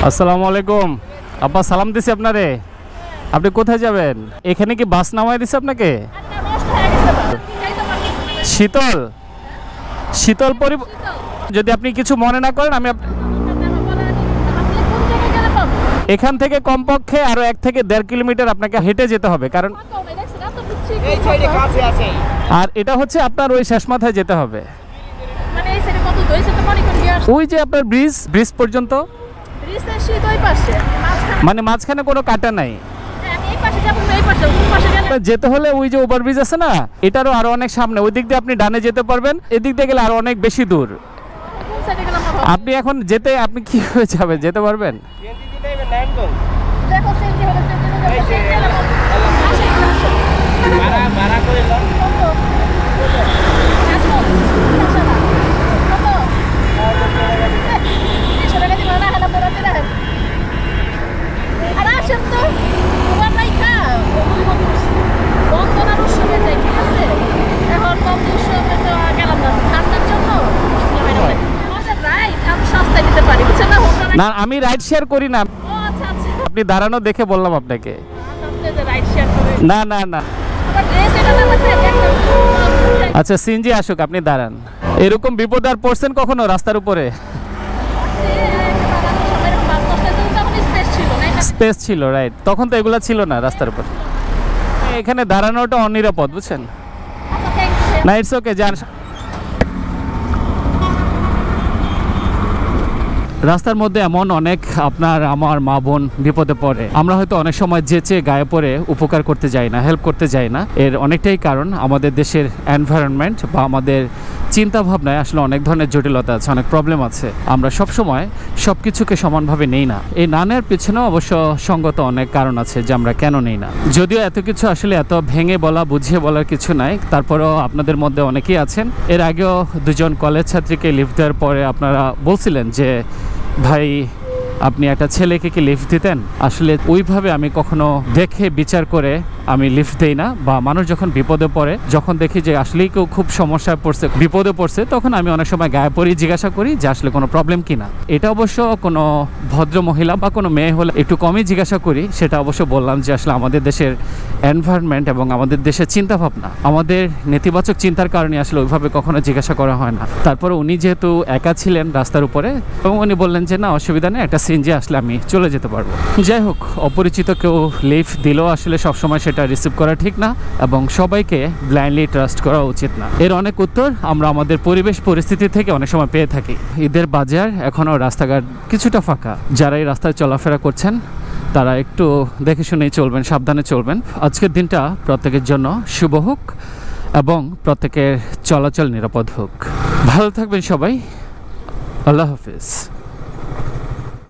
আসসালামু আলাইকুম। আব্বা সালাম দিছি আপনারে। আপনি কোথায় যাবেন? এখানে কি বাস নামায় দিছে আপনাকে? শীতল শীতল যদি আপনি কিছু মনে না করেন, আমি এখান থেকে কমপক্ষে আরো 1 থেকে 1.5 কিলোমিটার আপনাকে হেঁটে যেতে হবে, কারণ আর এটা হচ্ছে আপনার ওই শেষ মাথায় যেতে হবে, ওই যে আপনার ব্রিজ পর্যন্ত, মানে মাঝখানে কোনো কাটা নাই। যেতে হলে ওই যে ওভারব্রিজ আছে না, এটারও আরো অনেক সামনে, ওই দিক দিয়ে আপনি ডানে যেতে পারবেন, এদিক দিয়ে গেলে আরো অনেক বেশি দূর। আপনি এখন আপনি কিভাবে যাবেন, যেতে পারবেন? না, আমি রাইড শেয়ার করি না। আপনি দাঁড়ানো দেখে বললাম আপনাকে। না না না, আচ্ছা সিএনজি আসুক, আপনি দাঁড়ান। এরকম বিপদ আর পড়ছেন কখনো রাস্তার উপরে? স্পেস ছিল, রাইট, তখন তো এগুলা ছিল না রাস্তার উপর। এখানে দাঁড়ানোটা অনিরাপদ, বুঝছেন? না, ইটস ওকে, যান। রাস্তার মধ্যে এমন অনেক আপনার আমার মা বোন বিপদে পড়ে, আমরা হয়তো অনেক সময় যেচে গায়ে পড়ে উপকার করতে যাই না, হেল্প করতে যাই না। এর অনেকটাই কারণ আমাদের দেশের এনভায়রনমেন্ট বা আমাদের চিন্তা ভাবনায় আসলে অনেক ধরনের জটিলতা আছে, অনেক প্রবলেম আছে। আমরা সব সময় সব কিছুকে সমানভাবে নেই না। এই না নেওয়ার পিছনেও অবশ্য সঙ্গত অনেক কারণ আছে যে আমরা কেন নেই না। যদিও এত কিছু আসলে এত ভেঙে বলা বুঝিয়ে বলার কিছু নাই, তারপরেও আপনাদের মধ্যে অনেকেই আছেন। এর আগেও 2 জন কলেজ ছাত্রীকে লিফট দেওয়ার পরে আপনারা বলছিলেন যে ভাই আপনি একটা ছেলেকে কি লিফট দিতেন? আসলে ওইভাবে আমি কখনো দেখে বিচার করে আমি লিফট দেই না, বা মানুষ যখন বিপদে পড়ে, যখন দেখি যে আসলেই কেউ খুব সমস্যায় পড়ছে, বিপদে পড়ছে, তখন আমি অনেক সময় গায়ে পড়ি, জিজ্ঞাসা করি যে আসলে কোনো প্রবলেম কিনা। এটা অবশ্য কোনো ভদ্র মহিলা বা কোনো মেয়ে হলে একটু কমই জিজ্ঞাসা করি। সেটা অবশ্য বললাম যে আসলে আমাদের দেশের এনভায়রনমেন্ট এবং আমাদের দেশের চিন্তাভাবনা, আমাদের নেতিবাচক চিন্তার কারণে আসলে ওইভাবে কখনো জিজ্ঞাসা করা হয় না। তারপরে উনি যেহেতু একা ছিলেন রাস্তার উপরে, এবং উনি বললেন যে না অসুবিধা নেই, একটা সিএনজি আসলে আমি চলে যেতে পারবো। যাই হোক, অপরিচিত কেউ লিফট দিলেও আসলে সবসময় সেটা রিসিভ করা ঠিক না, এবং সবাইকে ব্লাইন্ডলি ট্রাস্ট করা উচিত না। এর অনেক উত্তর আমরা আমাদের পরিবেশ পরিস্থিতি থেকে অনেক সময় পেয়ে থাকি। ঈদের বাজার এখনও রাস্তাঘাট কিছুটা ফাঁকা। যারা এই রাস্তায় চলাফেরা করছেন তারা একটু দেখে শুনেই চলবেন, সাবধানে চলবেন। আজকের দিনটা প্রত্যেকের জন্য শুভ হোক এবং প্রত্যেকের চলাচল নিরাপদ হোক। ভালো থাকবেন সবাই। আল্লাহ হাফিজ।